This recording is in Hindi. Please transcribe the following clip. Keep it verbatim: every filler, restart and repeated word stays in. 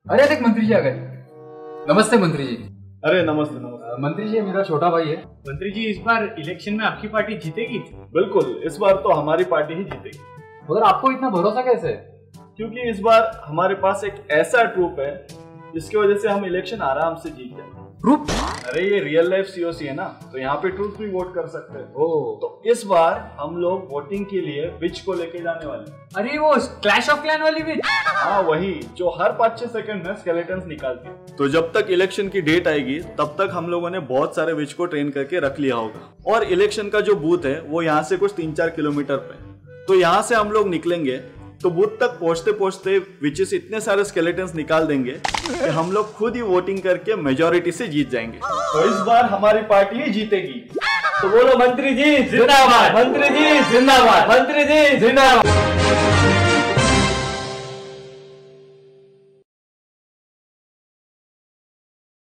अरे देख मंत्री जी आ गए। नमस्ते मंत्री जी। अरे नमस्ते नमस्ते। मंत्री जी मेरा छोटा भाई है। मंत्री जी इस बार इलेक्शन में आपकी पार्टी जीतेगी? बिल्कुल, इस बार तो हमारी पार्टी ही जीतेगी। मगर आपको इतना भरोसा कैसे? क्योंकि इस बार हमारे पास एक ऐसा ट्रूप है जिसकी वजह से हम इलेक्शन आराम से जीत जाएंगे। ट्रूप? अरे ये रियल लाइफ सीओसी है ना, तो यहाँ पे ट्रूप भी वोट कर सकते हैं। ओह, तो इस बार हम लोग वोटिंग के लिए विच को लेके जाने वाले हैं। अरे वो क्लैश ऑफ क्लैन वाली विच? हाँ वही, जो हर पाँच छह सेकंड में स्केलेटन्स निकालती है। तो जब तक इलेक्शन की डेट आएगी तब तक हम लोगों ने बहुत सारे विच को ट्रेन करके रख लिया होगा। और इलेक्शन का जो बूथ है वो यहाँ से कुछ तीन चार किलोमीटर पे, तो यहाँ से हम लोग निकलेंगे तो बूथ तक पहुंचते पहुंचते विचेस इतने सारे स्केलेटन्स निकाल देंगे कि हम लोग खुद ही वोटिंग करके मेजोरिटी से जीत जाएंगे। तो इस बार हमारी पार्टी ही जीतेगी। तो बोलो मंत्री जी जिंदाबाद, मंत्री जी जिंदाबाद, मंत्री जी जिंदाबाद।